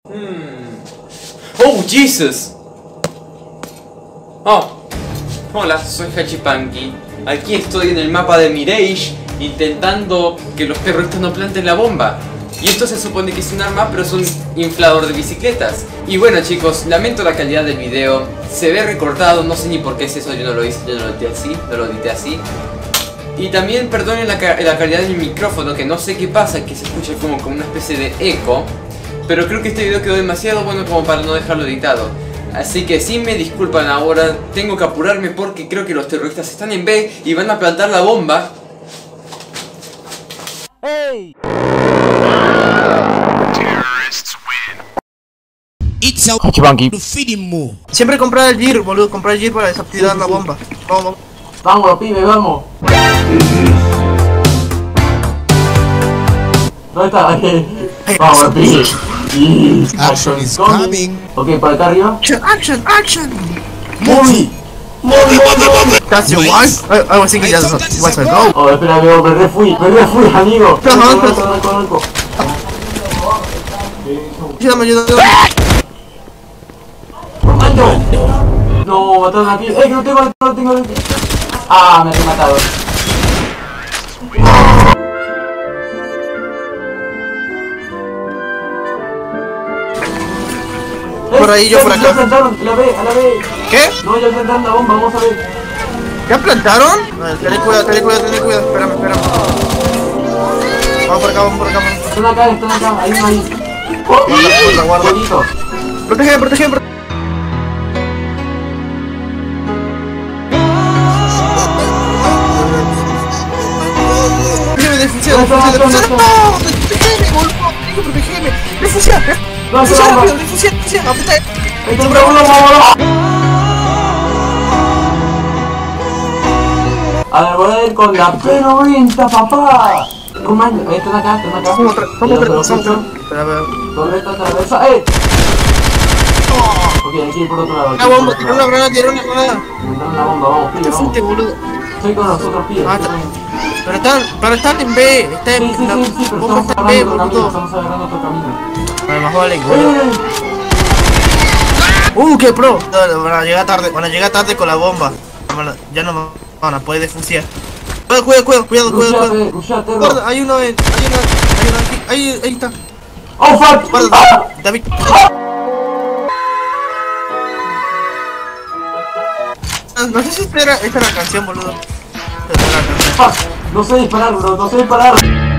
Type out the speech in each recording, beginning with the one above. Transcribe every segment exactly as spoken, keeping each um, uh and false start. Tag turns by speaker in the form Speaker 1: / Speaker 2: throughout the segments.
Speaker 1: Hmm. Oh, Jesus. Oh. Hola, soy Hachipanky. Aquí estoy en el mapa de Mirage intentando que los terroristas no planten la bomba. Y esto se supone que es un arma, pero es un inflador de bicicletas. Y bueno, chicos, lamento la calidad del video. Se ve recortado, no sé ni por qué es eso, yo no lo hice, yo no lo edité así, no lo edité así. Y también perdonen la, la calidad del micrófono, que no sé qué pasa, que se escucha como, como una especie de eco. Pero creo que este video quedó demasiado bueno como para no dejarlo editado. Así que si me disculpan ahora, tengo que apurarme porque creo que los terroristas están en B y van a plantar la bomba.
Speaker 2: Hey.
Speaker 3: Hachipanky.
Speaker 2: Siempre comprar el gear, boludo, comprar el gear para desactivar sí, sí, la bomba. Vamos, vamos.
Speaker 1: Vamos, pibe, vamos. ¿Dónde está? Aquí. Vamos, pibe.
Speaker 4: Action is coming.
Speaker 1: Ok, por acá arriba.
Speaker 2: Action, action, action.
Speaker 1: Movie. Movie, movie.
Speaker 2: That's your wife? I, I was thinking that's what's my goal.
Speaker 1: Oh, espera, amigo, me refui, me refui, amigo.
Speaker 2: No, no, no. Ayúdame, ayúdame.
Speaker 1: No, mataron aquí. Eh, que no tengo, no tengo, no tengo. Ah, me han matado.
Speaker 2: Por ahí, yo por acá.
Speaker 1: Ya plantaron, la B, a la B.
Speaker 2: ¿Qué?
Speaker 1: No, ya plantaron la bomba, vamos a ver.
Speaker 2: ¿Ya plantaron? Ten cuidado, ten cuidado, ten cuidado. Espérame, espérame. Vamos por acá, vamos por acá. Vamos.
Speaker 1: Están acá, están acá, hay uno ahí.
Speaker 2: Guarda, guarda, guarda. Protege, protege, protege. Protégeme, defusión, defusión, defusión. ¡No! ¡Protégeme, boludo! ¡Protégeme! ¡Defusión! ¡Defusión rápido! ¡Defusión! ¡Defusión! ¡Aprieta!
Speaker 1: A ver, voy a ir con la P noventa, papá. Comando, están acá, están acá.
Speaker 2: Vamos atrás, vamos atrás, vamos atrás. Espera, espera.
Speaker 1: ¿Dónde está esta cabeza? ¡Eh! Ok, hay que ir por otro lado.
Speaker 2: Una bomba, tiró una granada, tiró una granada.
Speaker 1: Entraron una bomba, vamos, pide,
Speaker 2: ¿Qué
Speaker 1: vamos.
Speaker 2: fuiste, boludo?
Speaker 1: Estoy con nosotros, pide.
Speaker 2: Ah, pero están, pero están en B. Está en
Speaker 1: Sí, sí,
Speaker 2: la
Speaker 1: sí, sí, pero
Speaker 2: bomba
Speaker 1: estamos
Speaker 2: está en
Speaker 1: agarrando
Speaker 2: B,
Speaker 1: otro camino,
Speaker 2: boludo.
Speaker 1: estamos agarrando otro camino.
Speaker 2: Además vale, boludo. Uh, qué pro. No, van a llegar tarde, van a llegar tarde con la bomba. Ya no van a poder defusiar. Cuidado, cuidado, cuidado, cuidado, cuidado.
Speaker 1: Rushate,
Speaker 2: Guarda, hay uno en, hay uno, hay uno aquí, ahí, ahí está.
Speaker 1: ¡Oh, fuck!
Speaker 2: Guarda, David. No sé si esta era, esta era la canción, boludo. Esta era la canción.
Speaker 1: Fuck, no sé disparar, bro, no sé disparar.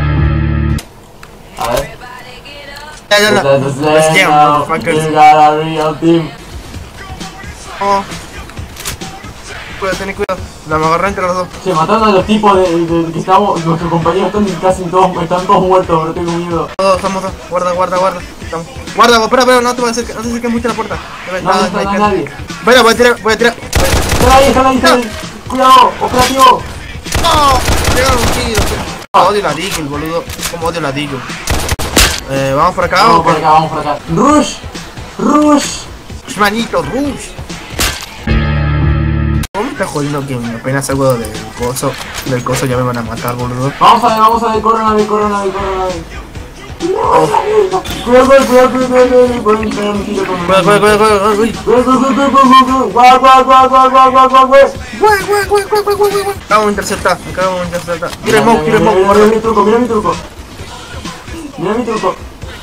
Speaker 1: A ver.
Speaker 2: Ya, ya, ya. Let's get 'em, motherfuckers.
Speaker 1: We got a real team.
Speaker 2: Oh. Cuidado, ten cuidado. La me agarré entre los dos.
Speaker 1: Che, matando a los tipos de, de, de que estamos, nuestros compañeros están casi todos, están todos muertos, pero tengo miedo.
Speaker 2: Todos, estamos dos. Guarda, guarda, guarda. Estamos. Guarda, espera, espera, no te voy a acercar, no te acerques mucho a la puerta.
Speaker 1: No, no está nadie.
Speaker 2: Bueno, voy a tirar, voy a tirar.
Speaker 1: Están ahí, están ahí, están ahí. Cuidado, operativo.
Speaker 2: No, llegaron un tiro. Odio la Deagle, boludo. Como odio la Deagle. Eh, vamos por acá.
Speaker 1: Vamos por acá, vamos por acá. Rush, rush.
Speaker 2: Manito, rush. ¿Cómo me está jodiendo que apenas salgo del coso? Del coso ya me van a matar, boludo.
Speaker 1: Vamos a ver, vamos a ver, corre una vez, corre una vez, corre una vez. Cuidado, cuidado, cuidado, cuidado, cuidado, pueden pegar un tiro con un...
Speaker 2: Cuidado, cuidado, cuidado, cuidado, uy.
Speaker 1: Cuidado, cuidado, cuidado, cuidado, guau, guau, guau, guau, guau, guau, guau, guau.
Speaker 2: Guay, guay, guay, guay, guay, guay, guay. Acabamos de interceptar, acabamos de interceptar. Mira el mouse, mira el mouse.
Speaker 1: Mira mi truco, mira mi truco. Mira mi truco.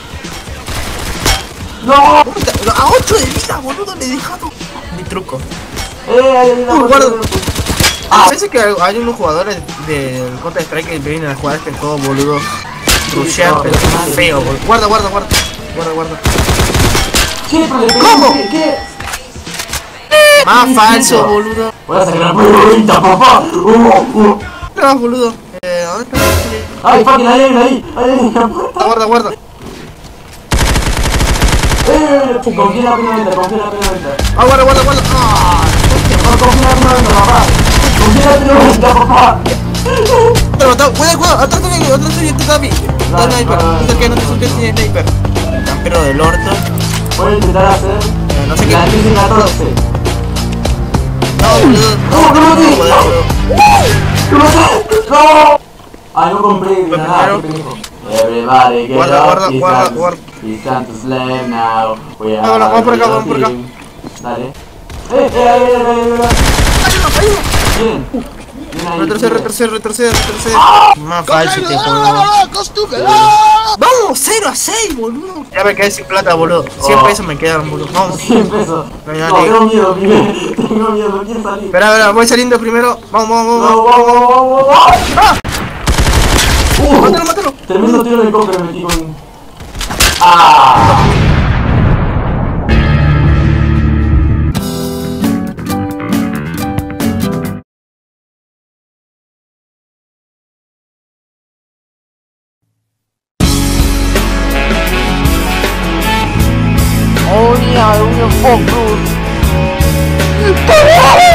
Speaker 1: ¡No!
Speaker 2: A ocho de vida, boludo, le he dejado mi truco.
Speaker 1: Eh, ahí hay una
Speaker 2: Uh, guarda.
Speaker 1: Ah,
Speaker 2: Parece que hay unos jugadores del Counter Strike que vienen a jugar este juego, boludo. Rushear, pero feo, boludo. Guarda, guarda, guarda. Guarda, guarda.
Speaker 1: che, pero le pegué,
Speaker 2: ¿Cómo?
Speaker 1: ¿qué? ¿Qué?
Speaker 2: Más falso, boludo.
Speaker 1: Voy a sacar la pregunta, papá. Uh, uh.
Speaker 2: No, boludo. Eh, ¿dónde está?
Speaker 1: Ay, fucking, ahí, ahí, ahí, ahí,
Speaker 2: Guarda, guarda.
Speaker 1: eh, confía en la primera venta, confía en la primera venta.
Speaker 2: Ah, guarda, guarda, guarda. Ah,
Speaker 1: No, confía en la primera venta, papá. Confía en la primera venta, papá.
Speaker 2: pero está, cuidado, cuidado. Atrás de mí, atrás de mí, está David. Está sniper. Está que no te sueltes sin sniper. Campero del orto.
Speaker 1: Voy a intentar hacer
Speaker 2: Eh, no sé qué.
Speaker 1: la crisis catorce.
Speaker 2: No, boludo.
Speaker 1: No, no, no, no.
Speaker 2: Joder, boludo.
Speaker 1: ¡No lo sé! ¡No! Ah, no compré granada, qué pendejo. Everybody get
Speaker 2: Guarda,
Speaker 1: up,
Speaker 2: guarda,
Speaker 1: is
Speaker 2: guarda,
Speaker 1: up.
Speaker 2: guarda.
Speaker 5: It's time to slam now. We are
Speaker 2: Vamos, vamos por acá, vamos por acá.
Speaker 5: team. Dale. ¡Eh, eh, eh, eh, eh! Bien. Bien ahí.
Speaker 2: Retrocede, retrocede, retrocede, retrocede. Más falso este juego. Vamos, cero a seis, boludo. Ya me quedé sin plata, boludo. cien
Speaker 5: Oh.
Speaker 2: pesos me quedaron, boludo. Vamos.
Speaker 5: cien pesos.
Speaker 2: No, ya
Speaker 5: No,
Speaker 2: ni-
Speaker 5: tengo miedo, pibe. Tengo miedo, no quiero salir.
Speaker 2: Espera, espera, voy saliendo primero. Vamos, vamos, vamos.
Speaker 5: Vamos, vamos, vamos, vamos. Uh,
Speaker 2: Mátalo, mátalo.
Speaker 5: Tremendo tiro de coca me metí con... ¡Ah!
Speaker 2: Oh, yeah, we're gonna fuck, bro.